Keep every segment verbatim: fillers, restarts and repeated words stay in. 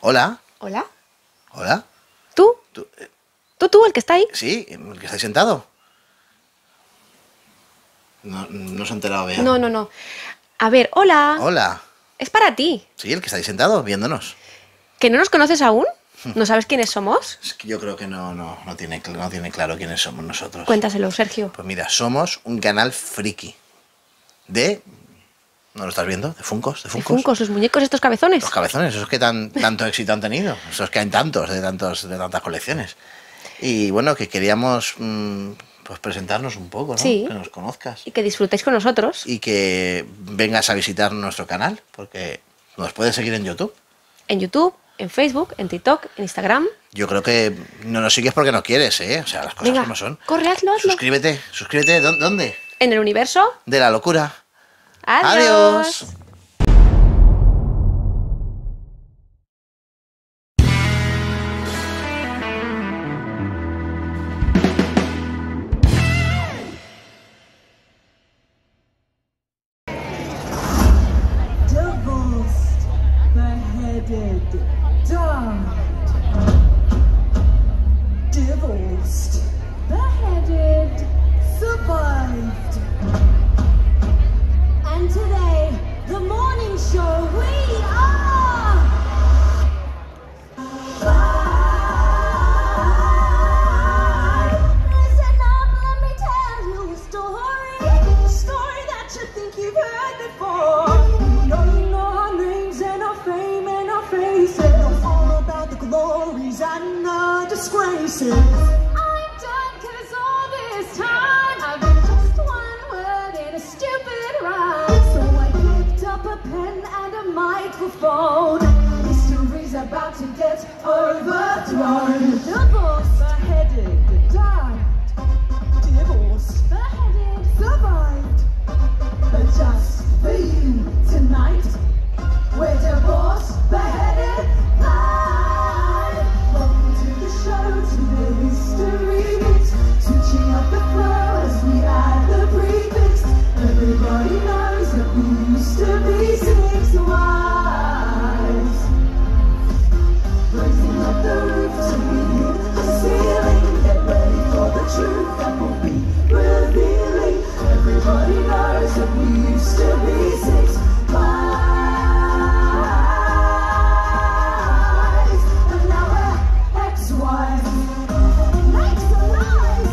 Hola. ¿Hola? Hola. ¿Tú? ¿Tú, eh, ¿Tú, tú, el que está ahí? sí, el que está ahí sentado. No, no se ha enterado, Bea. No, no, no. A ver, hola. Hola. Es para ti. Sí, el que está ahí sentado, viéndonos. ¿Que no nos conoces aún? ¿No sabes quiénes somos? Es que yo creo que no, no, no, tiene, no tiene claro quiénes somos nosotros. Cuéntaselo, Sergio. Pues mira, somos un canal friki. De... ¿No lo estás viendo? ¿De Funkos? ¿De ¿De Funkos? Funkos, los muñecos estos cabezones? Los cabezones, esos que tan, tanto éxito han tenido. Esos que hay tantos, de, tantos, de tantas colecciones. Y bueno, que queríamos mmm, pues presentarnos un poco, ¿no? Sí. Que nos conozcas. Y que disfrutéis con nosotros. Y que vengas a visitar nuestro canal, porque nos puedes seguir en YouTube. En YouTube, en Facebook, en TikTok, en Instagram. Yo creo que no nos sigues porque no quieres, ¿eh? O sea, las cosas Venga, como son. corre, hazlo, hazlo. Suscríbete, suscríbete. ¿Dó- ¿Dónde? En el universo. De la locura. Adiós. Adiós. Divorced, beheaded, died. Divorced, beheaded, survived. And today, the morning show, we are live. Listen up, let me tell you a story. A story that you think you've heard before. You know, you know our names and our fame and our faces. Know all about the glories and the disgraces. I'm done 'cause all this time I've been just one word in a stupid rhyme. So I picked up a pen and a microphone. History's about to get overthrown. Divorced, beheaded, died. Divorced, beheaded, survived. But just for you tonight, we're divorced, beheaded, live. Welcome to the show, to the history mix. Switching up the flow as we add the prefix. Everybody knows that we used to be six wives. Raising up the roof to meet the ceiling. Get ready for the truth that will be revealing. Everybody knows that we used to be six wives. And now we're ex-wives. Ex-wives.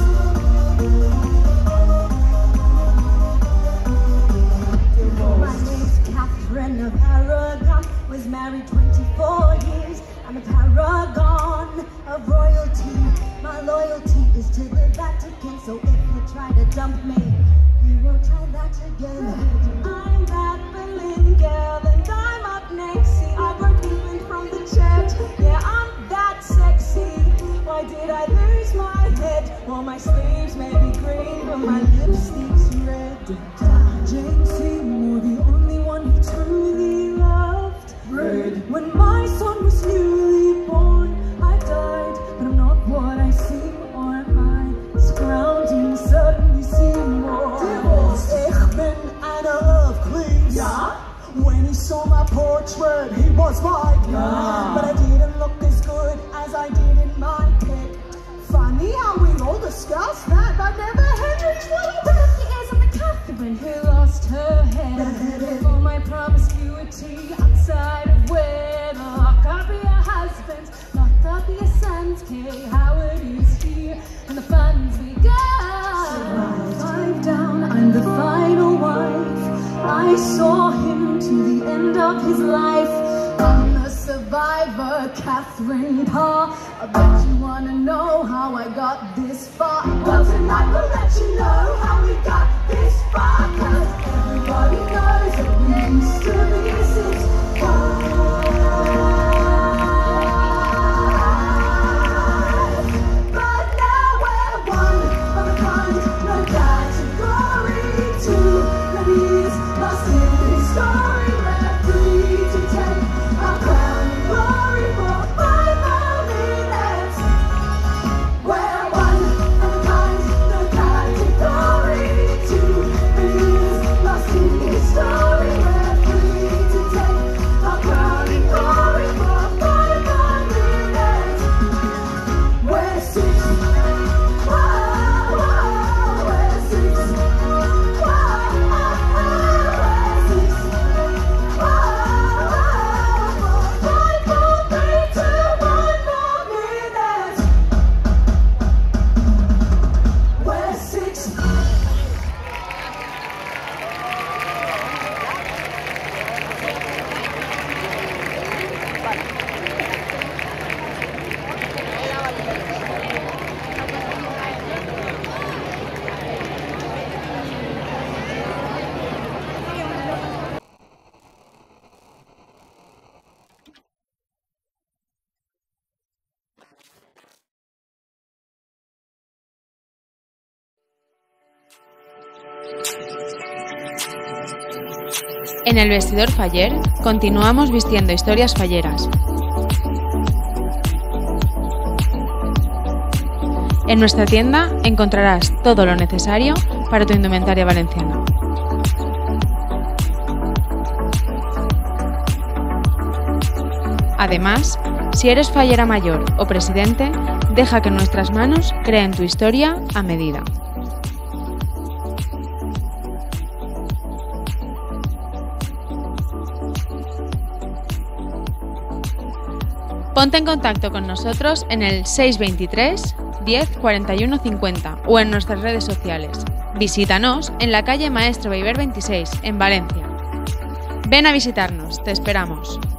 My name's Catherine of Aragon. Was married twenty-four years. I'm a paragon of royalty. My loyalty is to the Vatican. So if you try to dump me, you won't try that again. I'm that Berlin girl and I'm up next. See, I broke even from the church. Yeah, I'm that sexy. Why did I lose my head? Well, my sleeves may be green, but my lipstick's red. Jane Seymour, the only one who truly loved red. When my son was newly born, I died, but I'm not what I seem, or am I scrounging suddenly Seymour? Divorced. Ich bin Anna of Cleves. Yeah? When he saw my portrait, he was right. Yeah. But I didn't look as good as I did in my pic. Funny how we all discussed that, but never Henry's little bit. He isn't the Catherine who lost her head for my promiscuity outside of wedlock. I'll be a husband, not I'll be a son's kid. Howard is here, and the fun's begun. Five down, I'm the final wife. I saw him to the end of his life. I'm the survivor, Catherine Parr. I bet you wanna know how I got this far. Well, tonight we'll let you know how we got this far. 'Cause everybody knows that we used to be six wives. But now we're one of a kind, no category. Two ladies lost in history. We're free to take our crown and glory for five more minutes. We're one of a kind, no category. Two ladies lost in history. We're free to take our crown and glory for five more minutes. En el Vestidor Faller continuamos vistiendo historias falleras. En nuestra tienda encontrarás todo lo necesario para tu indumentaria valenciana. Además, si eres fallera mayor o presidente, deja que en nuestras manos creen tu historia a medida. Ponte en contacto con nosotros en el seis veintitrés, diez, cuarenta y uno, cincuenta o en nuestras redes sociales. Visítanos en la calle Maestro Beiber veintiséis, en Valencia. Ven a visitarnos, te esperamos.